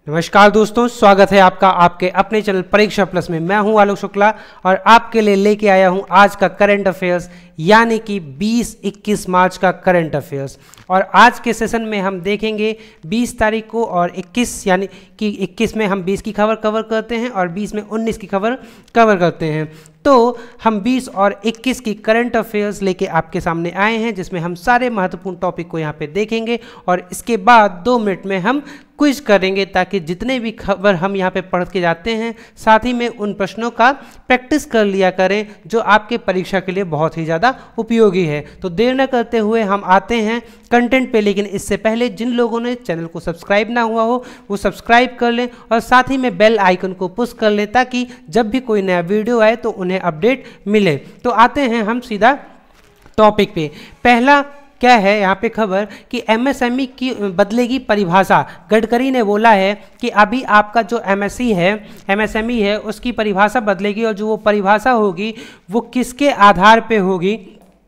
नमस्कार दोस्तों, स्वागत है आपका आपके अपने चैनल परीक्षा प्लस में। मैं हूं आलोक शुक्ला और आपके लिए लेके आया हूं आज का करंट अफेयर्स यानी कि 20-21 मार्च का करंट अफेयर्स। और आज के सेशन में हम देखेंगे 20 तारीख को और 21 यानी कि 21 में हम 20 की खबर कवर करते हैं और 20 में 19 की खबर कवर करते हैं। तो हम 20 और 21 की करंट अफेयर्स लेके आपके सामने आए हैं, जिसमें हम सारे महत्वपूर्ण टॉपिक को यहाँ पे देखेंगे और इसके बाद 2 मिनट में हम क्विज करेंगे, ताकि जितने भी खबर हम यहाँ पे पढ़ के जाते हैं साथ ही में उन प्रश्नों का प्रैक्टिस कर लिया करें जो आपके परीक्षा के लिए बहुत ही ज़्यादा उपयोगी है। तो देर न करते हुए हम आते हैं कंटेंट पे, लेकिन इससे पहले जिन लोगों ने चैनल को सब्सक्राइब ना हुआ हो वो सब्सक्राइब कर लें और साथ ही में बेल आइकन को पुश कर लें, ताकि जब भी कोई नया वीडियो आए तो उन्हें अपडेट मिले। तो आते हैं हम सीधा टॉपिक पे। पहला क्या है यहाँ पे खबर कि एमएसएमई की बदलेगी परिभाषा। गडकरी ने बोला है कि अभी आपका जो एमएसएमई है उसकी परिभाषा बदलेगी और जो वो परिभाषा होगी वो किसके आधार पे होगी।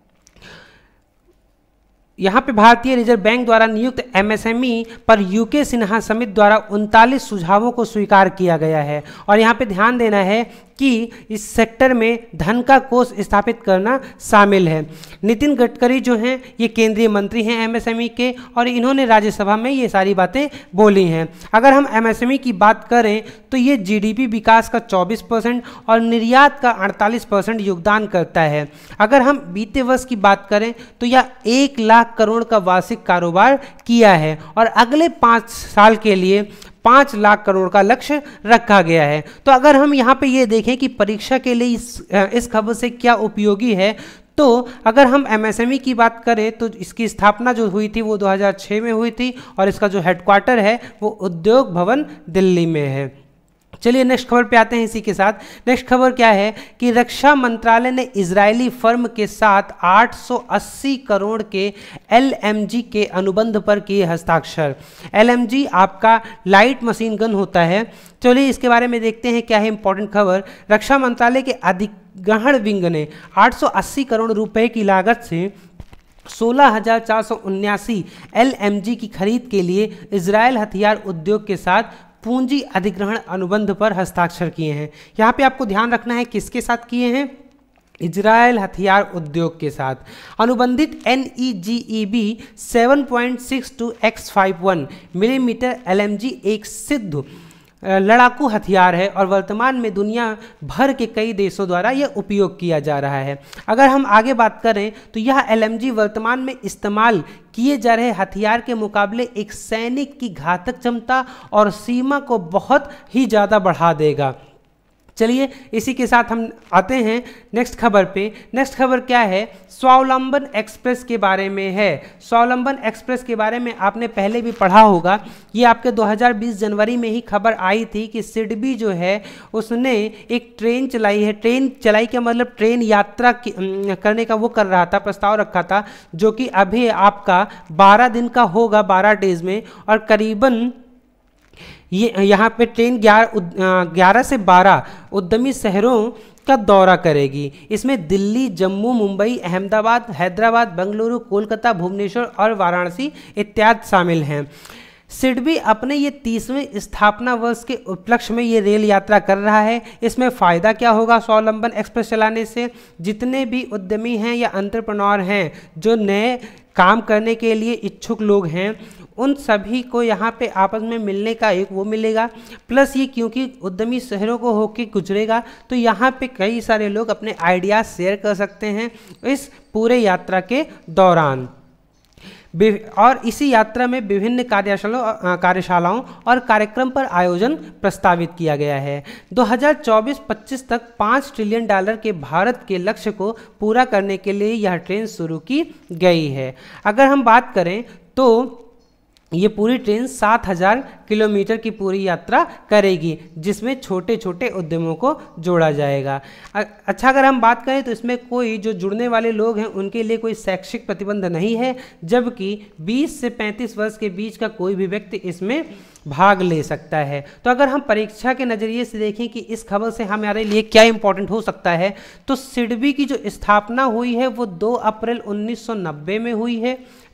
यहाँ पे भारतीय रिजर्व बैंक द्वारा नियुक्त एमएसएमई पर यूके सिन्हा समिति द्वारा 39 सुझावों को स्वीकार किया गया है। और यहाँ पे ध्यान देना है कि इस सेक्टर में धन का कोष स्थापित करना शामिल है। नितिन गडकरी जो हैं ये केंद्रीय मंत्री हैं एमएसएमई के, और इन्होंने राज्यसभा में ये सारी बातें बोली हैं। अगर हम एमएसएमई की बात करें तो ये जीडीपी विकास का 24% और निर्यात का 48% योगदान करता है। अगर हम बीते वर्ष की बात करें तो यह 1 लाख करोड़ का वार्षिक कारोबार किया है और अगले 5 साल के लिए 5 लाख करोड़ का लक्ष्य रखा गया है। तो अगर हम यहाँ पे ये देखें कि परीक्षा के लिए इस खबर से क्या उपयोगी है, तो अगर हम एमएसएमई की बात करें तो इसकी स्थापना जो हुई थी वो 2006 में हुई थी और इसका जो हेडक्वार्टर है वो उद्योग भवन दिल्ली में है। चलिए नेक्स्ट खबर पे आते हैं। इसी के साथ नेक्स्ट खबर क्या है कि रक्षा मंत्रालय ने इजरायली फर्म के साथ 880 करोड़ के एलएमजी के अनुबंध पर किए हस्ताक्षर। एलएमजी आपका लाइट मशीन गन होता है। चलिए इसके बारे में देखते हैं क्या है इंपॉर्टेंट खबर। रक्षा मंत्रालय के अधिग्रहण विंग ने 880 करोड़ रुपए की लागत से 16,479 एलएमजी की खरीद के लिए इजरायल हथियार उद्योग के साथ पूंजी अधिग्रहण अनुबंध पर हस्ताक्षर किए हैं। यहाँ पे आपको ध्यान रखना है किसके साथ किए हैं, इजरायल हथियार उद्योग के साथ। अनुबंधित NEGEB 7.62x51 मिलीमीटर LMG एक सिद्ध लड़ाकू हथियार है और वर्तमान में दुनिया भर के कई देशों द्वारा यह उपयोग किया जा रहा है। अगर हम आगे बात करें तो यह LMG वर्तमान में इस्तेमाल किए जा रहे हथियार के मुकाबले एक सैनिक की घातक क्षमता और सीमा को बहुत ही ज़्यादा बढ़ा देगा। चलिए इसी के साथ हम आते हैं नेक्स्ट खबर पे। नेक्स्ट खबर क्या है, स्वावलंबन एक्सप्रेस के बारे में है। स्वावलंबन एक्सप्रेस के बारे में आपने पहले भी पढ़ा होगा। ये आपके 2020 जनवरी में ही खबर आई थी कि सिडबी जो है उसने एक ट्रेन चलाई है। ट्रेन चलाई का मतलब ट्रेन यात्रा करने का वो कर रहा था, प्रस्ताव रखा था, जो कि अभी आपका 12 दिन का होगा, 12 डेज में। और करीबन ये यहाँ पे ट्रेन 11 से 12 उद्यमी शहरों का दौरा करेगी। इसमें दिल्ली, जम्मू, मुंबई, अहमदाबाद, हैदराबाद, बेंगलुरु, कोलकाता, भुवनेश्वर और वाराणसी इत्यादि शामिल हैं। सिडबी अपने ये 30वें स्थापना वर्ष के उपलक्ष्य में ये रेल यात्रा कर रहा है। इसमें फ़ायदा क्या होगा स्वावलंबन एक्सप्रेस चलाने से, जितने भी उद्यमी हैं या एंटरप्रेन्योर हैं जो नए काम करने के लिए इच्छुक लोग हैं, उन सभी को यहाँ पे आपस में मिलने का एक वो मिलेगा। प्लस ये क्योंकि उद्यमी शहरों को होके गुजरेगा तो यहाँ पे कई सारे लोग अपने आइडियाज़ शेयर कर सकते हैं इस पूरे यात्रा के दौरान। और इसी यात्रा में विभिन्न कार्यशालाओं और कार्यक्रम पर आयोजन प्रस्तावित किया गया है। 2024-25 तक $5 ट्रिलियन के भारत के लक्ष्य को पूरा करने के लिए यह ट्रेन शुरू की गई है। अगर हम बात करें तो ये पूरी ट्रेन 7,000 किलोमीटर की पूरी यात्रा करेगी, जिसमें छोटे छोटे उद्यमों को जोड़ा जाएगा। अच्छा, अगर हम बात करें तो इसमें कोई जो जुड़ने वाले लोग हैं उनके लिए कोई शैक्षिक प्रतिबंध नहीं है, जबकि 20 से 35 वर्ष के बीच का कोई भी व्यक्ति इसमें भाग ले सकता है। तो अगर हम परीक्षा के नज़रिए से देखें कि इस खबर से हमारे लिए क्या इंपॉर्टेंट हो सकता है, तो सिडबी की जो स्थापना हुई है वो 2 अप्रैल 1990 में हुई है।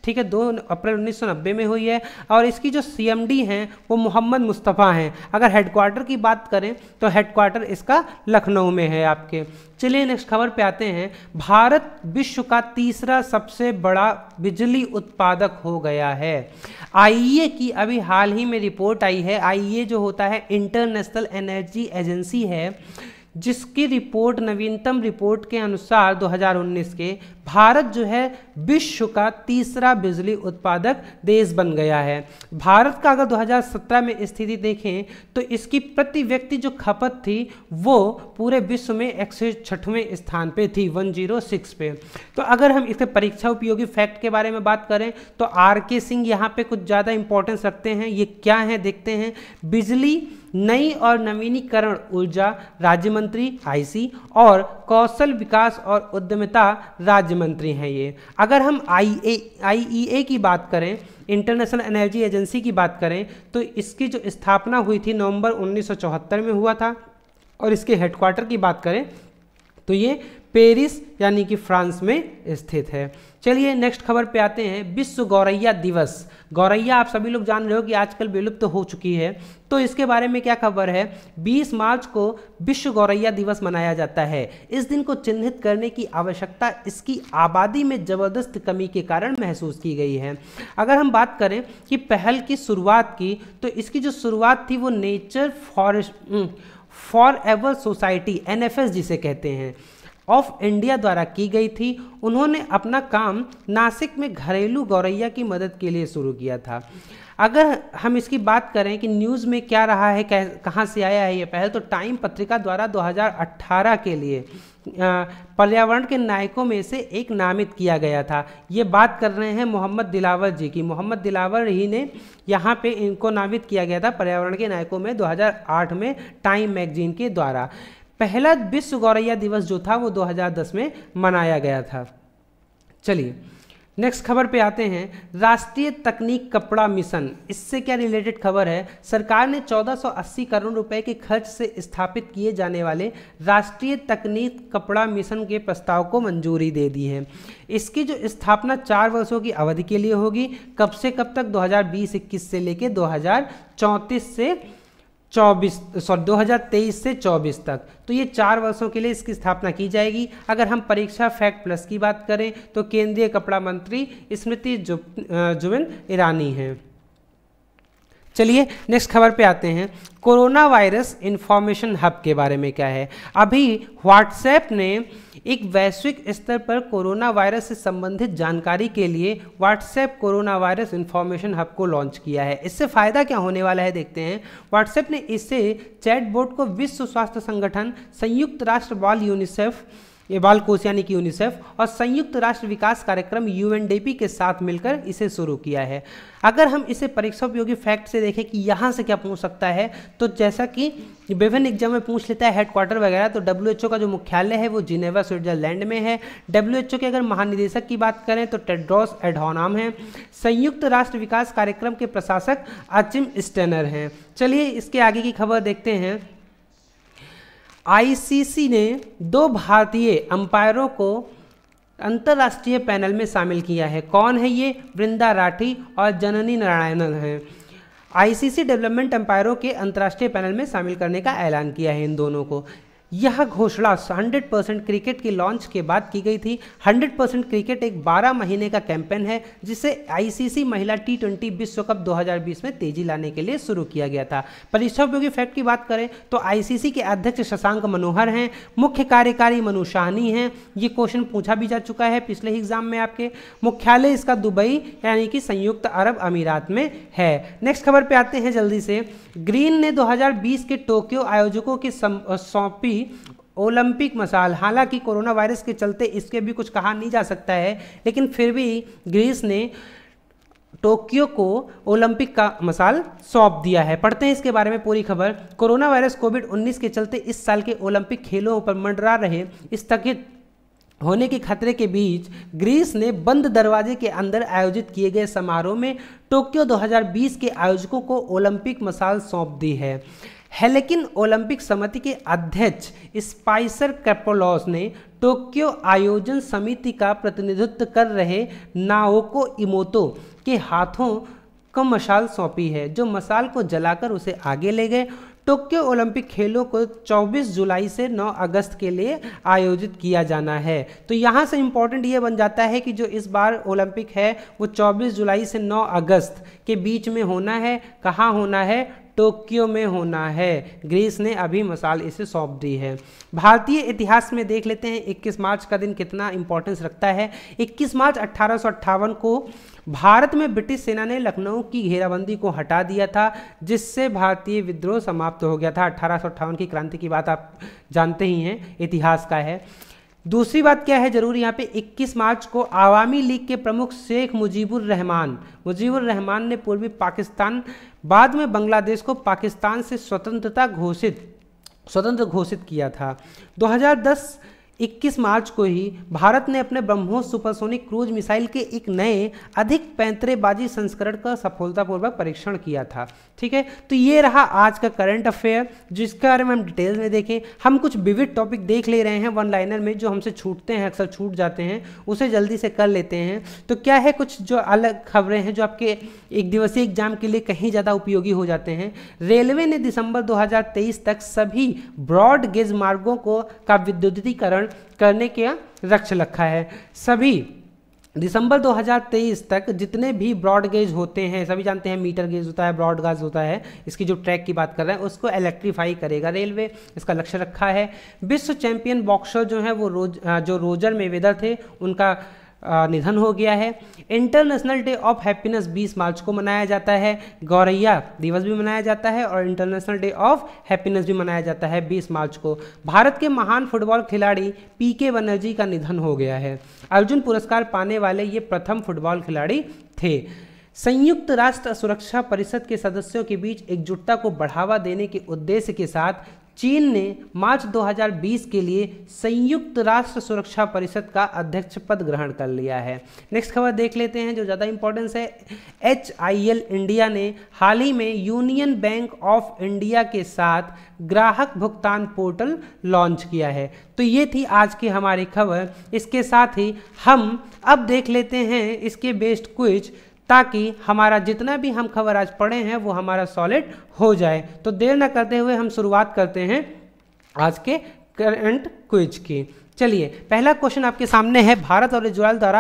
ठीक है, 2 अप्रैल 1990 में हुई है और इसकी जो CMD हैं वो मोहम्मद मुस्तफ़ा हैं। अगर हेडक्वार्टर की बात करें तो हेडक्वार्टर इसका लखनऊ में है आपके। चलिए नेक्स्ट खबर पे आते हैं। भारत विश्व का तीसरा सबसे बड़ा बिजली उत्पादक हो गया है। IEA की अभी हाल ही में रिपोर्ट आई है। IEA जो होता है इंटरनेशनल एनर्जी एजेंसी है, जिसकी रिपोर्ट नवीनतम रिपोर्ट के अनुसार 2019 के भारत जो है विश्व का तीसरा बिजली उत्पादक देश बन गया है। भारत का अगर 2017 में स्थिति देखें तो इसकी प्रति व्यक्ति जो खपत थी वो पूरे विश्व में 106वें स्थान पे थी, 106 पे। तो अगर हम इसके परीक्षा उपयोगी फैक्ट के बारे में बात करें तो RK सिंह यहाँ पे कुछ ज़्यादा इंपॉर्टेंस रखते हैं। ये क्या है देखते हैं। बिजली, नई और नवीनीकरण ऊर्जा राज्य मंत्री IC और कौशल विकास और उद्यमिता राज्य मंत्री हैं ये। अगर हम IEA की बात करें, इंटरनेशनल एनर्जी एजेंसी की बात करें, तो इसकी जो स्थापना हुई थी नवंबर 1974 में हुआ था और इसके हेडक्वार्टर की बात करें तो ये पेरिस यानी कि फ्रांस में स्थित है। चलिए नेक्स्ट खबर पे आते हैं। विश्व गौरैया दिवस। गौरैया आप सभी लोग जान रहे हो कि आजकल विलुप्त तो हो चुकी है, तो इसके बारे में क्या खबर है। 20 मार्च को विश्व गौरैया दिवस मनाया जाता है। इस दिन को चिन्हित करने की आवश्यकता इसकी आबादी में जबरदस्त कमी के कारण महसूस की गई है। अगर हम बात करें कि पहल की शुरुआत की, तो इसकी जो शुरुआत थी वो nature forever society NFS जिसे कहते हैं ऑफ इंडिया द्वारा की गई थी। उन्होंने अपना काम नासिक में घरेलू गौरैया की मदद के लिए शुरू किया था। अगर हम इसकी बात करें कि न्यूज़ में क्या रहा है, कहाँ से आया है ये पहल, तो टाइम पत्रिका द्वारा 2018 के लिए पर्यावरण के नायकों में से एक नामित किया गया था। ये बात कर रहे हैं मोहम्मद दिलावर जी की। मोहम्मद दिलावर ही ने यहाँ पे इनको नामित किया गया था पर्यावरण के नायकों में 2008 में टाइम मैगजीन के द्वारा। पहला विश्व गौरैया दिवस जो था वो 2010 में मनाया गया था। चलिए नेक्स्ट खबर पे आते हैं। राष्ट्रीय तकनीक कपड़ा मिशन, इससे क्या रिलेटेड खबर है। सरकार ने 1480 करोड़ रुपए के खर्च से स्थापित किए जाने वाले राष्ट्रीय तकनीक कपड़ा मिशन के प्रस्ताव को मंजूरी दे दी है। इसकी जो स्थापना 4 वर्षों की अवधि के लिए होगी। कब से कब तक, 2020-21 से लेके 2023 से 24 तक। तो ये 4 वर्षों के लिए इसकी स्थापना की जाएगी। अगर हम परीक्षा फैक्ट प्लस की बात करें तो केंद्रीय कपड़ा मंत्री स्मृति जुबिन ईरानी हैं। चलिए नेक्स्ट खबर पे आते हैं। कोरोना वायरस इंफॉर्मेशन हब के बारे में क्या है। अभी व्हाट्सएप ने एक वैश्विक स्तर पर कोरोना वायरस से संबंधित जानकारी के लिए WhatsApp corona virus information hub को लॉन्च किया है। इससे फ़ायदा क्या होने वाला है देखते हैं। व्हाट्सएप ने इससे चैटबॉट को विश्व स्वास्थ्य संगठन, संयुक्त राष्ट्र बाल कोष यानी कि यूनिसेफ और संयुक्त राष्ट्र विकास कार्यक्रम UNDP के साथ मिलकर इसे शुरू किया है। अगर हम इसे परीक्षा उपयोगी फैक्ट से देखें कि यहाँ से क्या पूछ सकता है, तो जैसा कि विभिन्न एग्जाम में पूछ लेता है हेडक्वार्टर वगैरह, तो WHO का जो मुख्यालय है वो जिनेवा स्विट्जरलैंड में है। WHO के अगर महानिदेशक की बात करें तो टेड्रोस एडहानोम है। संयुक्त राष्ट्र विकास कार्यक्रम के प्रशासक अचिम स्टेनर हैं। चलिए इसके आगे की खबर देखते हैं। ICC ने 2 भारतीय अंपायरों को अंतर्राष्ट्रीय पैनल में शामिल किया है। कौन है ये? वृंदा राठी और जननी नारायणन हैं। ICC डेवलपमेंट अंपायरों के अंतर्राष्ट्रीय पैनल में शामिल करने का ऐलान किया है इन दोनों को। यह घोषणा 100% क्रिकेट की लॉन्च के बाद की गई थी। 100% क्रिकेट एक 12 महीने का कैंपेन है जिसे ICC महिला T20 विश्व कप 2020 में तेजी लाने के लिए शुरू किया गया था। परीक्षा उपयोगी फैक्ट की बात करें तो ICC के अध्यक्ष शशांक मनोहर हैं, मुख्य कार्यकारी मनु शाहनी हैं। ये क्वेश्चन पूछा भी जा चुका है पिछले ही एग्जाम में आपके। मुख्यालय इसका दुबई यानी कि संयुक्त अरब अमीरात में है। नेक्स्ट खबर पे आते हैं जल्दी से। ग्रीन ने 2020 के टोक्यो आयोजकों की सौंपी ओलंपिक मशाल। हालांकि कोरोना वायरस के चलते इसके भी कुछ कहा नहीं जा सकता है, लेकिन फिर भी ग्रीस ने टोक्यो को ओलंपिक का मशाल सौंप दिया है। पढ़ते हैं इसके बारे में पूरी खबर। कोरोना वायरस कोविड-19 के चलते इस साल के ओलंपिक खेलों पर मंडरा रहे स्थगित होने के खतरे के बीच ग्रीस ने बंद दरवाजे के अंदर आयोजित किए गए समारोह में टोक्यो 2020 के आयोजकों को ओलंपिक मशाल सौंप दी है। हेलेकिन ओलंपिक समिति के अध्यक्ष स्पाइसर कैपोलॉस ने टोक्यो आयोजन समिति का प्रतिनिधित्व कर रहे नाओको इमोतो के हाथों को मशाल सौंपी है, जो मशाल को जलाकर उसे आगे ले गए। टोक्यो ओलंपिक खेलों को 24 जुलाई से 9 अगस्त के लिए आयोजित किया जाना है। तो यहाँ से इम्पोर्टेंट ये बन जाता है कि जो इस बार ओलंपिक है वो 24 जुलाई से 9 अगस्त के बीच में होना है। कहाँ होना है? टोक्यो में होना है। ग्रीस ने अभी मशाल इसे सौंप दी है। भारतीय इतिहास में देख लेते हैं 21 मार्च का दिन कितना इंपॉर्टेंस रखता है। 21 मार्च 1858 को भारत में ब्रिटिश सेना ने लखनऊ की घेराबंदी को हटा दिया था, जिससे भारतीय विद्रोह समाप्त हो गया था। 1858 की क्रांति की बात आप जानते ही हैं, इतिहास का है। दूसरी बात क्या है जरूर यहाँ पे, 21 मार्च को आवामी लीग के प्रमुख शेख मुजीबुर रहमान ने पूर्वी पाकिस्तान बाद में बांग्लादेश को पाकिस्तान से स्वतंत्र घोषित किया था। 2010 21 मार्च को ही भारत ने अपने ब्रह्मोस सुपरसोनिक क्रूज मिसाइल के एक नए अधिक पैंतरेबाजी संस्करण का सफलतापूर्वक परीक्षण किया था। ठीक है, तो ये रहा आज का करंट अफेयर, जिसके बारे में हम डिटेल में देखें। हम कुछ विविध टॉपिक देख ले रहे हैं वन लाइनर में, जो हमसे छूटते हैं, अक्सर छूट जाते हैं, उसे जल्दी से कर लेते हैं। तो क्या है, कुछ जो अलग खबरें हैं जो आपके एक दिवसीय एग्जाम के लिए कहीं ज़्यादा उपयोगी हो जाते हैं। रेलवे ने दिसंबर 2023 तक सभी ब्रॉड गेज मार्गों का विद्युतीकरण करने का लक्ष्य रखा है। सभी दिसंबर 2023 तक जितने भी ब्रॉड गेज होते हैं, सभी जानते हैं मीटर गेज होता है, ब्रॉड गेज होता है, इसकी जो ट्रैक की बात कर रहे हैं उसको इलेक्ट्रीफाई करेगा रेलवे, इसका लक्ष्य रखा है। विश्व चैंपियन बॉक्सर जो है वो रोजर मेवेदर थे, उनका निधन हो गया है। इंटरनेशनल डे ऑफ हैप्पीनेस 20 मार्च को मनाया जाता है। गौरैया दिवस भी मनाया जाता है और इंटरनेशनल डे ऑफ हैप्पीनेस भी मनाया जाता है 20 मार्च को। भारत के महान फुटबॉल खिलाड़ी पीके बनर्जी का निधन हो गया है। अर्जुन पुरस्कार पाने वाले ये प्रथम फुटबॉल खिलाड़ी थे। संयुक्त राष्ट्र सुरक्षा परिषद के सदस्यों के बीच एकजुटता को बढ़ावा देने के उद्देश्य के साथ चीन ने मार्च 2020 के लिए संयुक्त राष्ट्र सुरक्षा परिषद का अध्यक्ष पद ग्रहण कर लिया है। नेक्स्ट खबर देख लेते हैं जो ज़्यादा इंपॉर्टेंस है। HIL इंडिया ने हाल ही में यूनियन बैंक ऑफ इंडिया के साथ ग्राहक भुगतान पोर्टल लॉन्च किया है। तो ये थी आज की हमारी खबर। इसके साथ ही हम अब देख लेते हैं इसके बेस्ड क्विज, ताकि हमारा जितना भी हम खबर आज पढ़े हैं वो हमारा सॉलिड हो जाए। तो देर न करते हुए हम शुरुआत करते हैं आज के करंट क्विज की। चलिए, पहला क्वेश्चन आपके सामने है। भारत और इजरायल द्वारा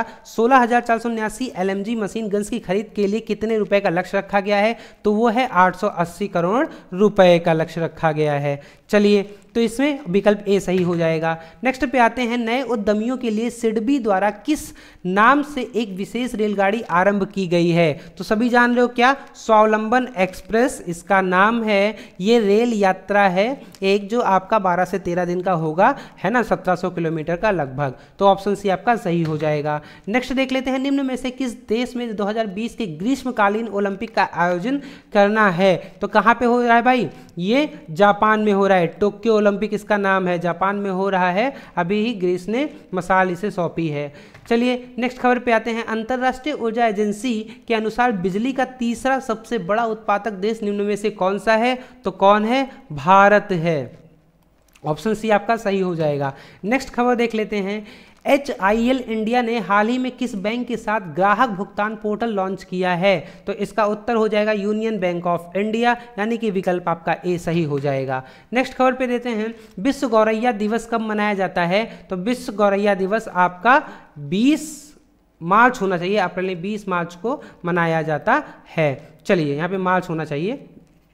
16,479 LMG मशीन गन्स की खरीद के लिए कितने रुपए का लक्ष्य रखा गया है? तो वो है 880 करोड़ रुपए का लक्ष्य रखा गया है। चलिए, तो इसमें विकल्प ए सही हो जाएगा। नेक्स्ट पे आते हैं, नए उद्यमियों के लिए सिडबी द्वारा किस नाम से एक विशेष रेलगाड़ी आरंभ की गई है? तो सभी जान रहे हो क्या? स्वावलंबन एक्सप्रेस इसका नाम है। ये रेल यात्रा है एक जो आपका 12 से 13 दिन का होगा, है ना, 1700 किलोमीटर का लगभग। तो ऑप्शन सी आपका सही हो जाएगा। नेक्स्ट देख लेते हैं, निम्न में से किस देश में 2020 के ग्रीष्मकालीन ओलंपिक का आयोजन करना है? तो कहाँ पे हो रहा है भाई? ये जापान में हो रहा है। टोक्यो ओलंपिक इसका नाम है, जापान में हो रहा है। अभी ही ग्रीस ने मशाल इसे सौंपी है। चलिए, नेक्स्ट खबर पे आते हैं। अंतर्राष्ट्रीय ऊर्जा एजेंसी के अनुसार बिजली का तीसरा सबसे बड़ा उत्पादक देश निम्न में से कौन सा है? तो कौन है? भारत है। ऑप्शन सी आपका सही हो जाएगा। नेक्स्ट खबर देख लेते हैं। HIL इंडिया ने हाल ही में किस बैंक के साथ ग्राहक भुगतान पोर्टल लॉन्च किया है? तो इसका उत्तर हो जाएगा यूनियन बैंक ऑफ इंडिया, यानी कि विकल्प आपका ए सही हो जाएगा। नेक्स्ट खबर पे देते हैं, विश्व गौरैया दिवस कब मनाया जाता है? तो विश्व गौरैया दिवस आपका 20 मार्च होना चाहिए। अप्रैल 20 मार्च को मनाया जाता है। चलिए, यहाँ पे मार्च होना चाहिए।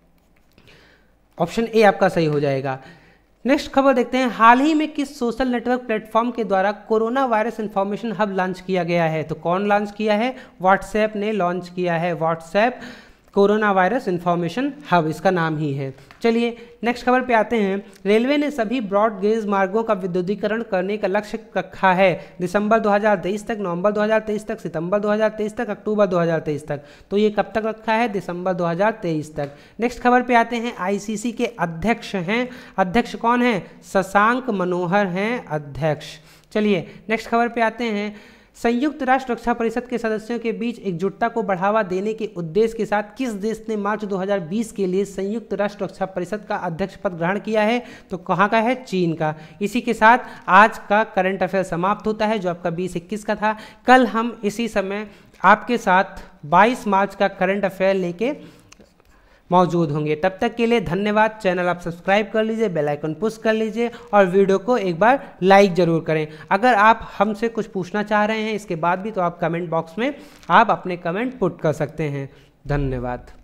ऑप्शन ए आपका सही हो जाएगा। नेक्स्ट खबर देखते हैं, हाल ही में किस सोशल नेटवर्क प्लेटफॉर्म के द्वारा corona virus information hub launch किया गया है? तो कौन लॉन्च किया है? व्हाट्सएप ने लॉन्च किया है। WhatsApp corona virus information hub इसका नाम ही है। चलिए, नेक्स्ट खबर पे आते हैं। रेलवे ने सभी ब्रॉड गेज मार्गों का विद्युतीकरण करने का लक्ष्य रखा है। दिसंबर 2023 तक, नवंबर 2023 तक, सितंबर 2023 तक, अक्टूबर 2023 तक। तो ये कब तक रखा है? दिसंबर 2023 तक। नेक्स्ट खबर पे आते हैं, ICC के अध्यक्ष हैं। अध्यक्ष कौन है? शशांक मनोहर हैं अध्यक्ष। चलिए, नेक्स्ट खबर पे आते हैं। संयुक्त राष्ट्र रक्षा परिषद के सदस्यों के बीच एकजुटता को बढ़ावा देने के उद्देश्य के साथ किस देश ने मार्च 2020 के लिए संयुक्त राष्ट्र रक्षा परिषद का अध्यक्ष पद ग्रहण किया है? तो कहाँ का है? चीन का। इसी के साथ आज का करंट अफेयर समाप्त होता है, जो आपका 2021 का था। कल हम इसी समय आपके साथ 22 मार्च का करंट अफेयर लेके मौजूद होंगे। तब तक के लिए धन्यवाद। चैनल आप सब्सक्राइब कर लीजिए, बेल आइकन पुश कर लीजिए और वीडियो को एक बार लाइक जरूर करें। अगर आप हमसे कुछ पूछना चाह रहे हैं इसके बाद भी, तो आप कमेंट बॉक्स में आप अपने कमेंट पुट कर सकते हैं। धन्यवाद।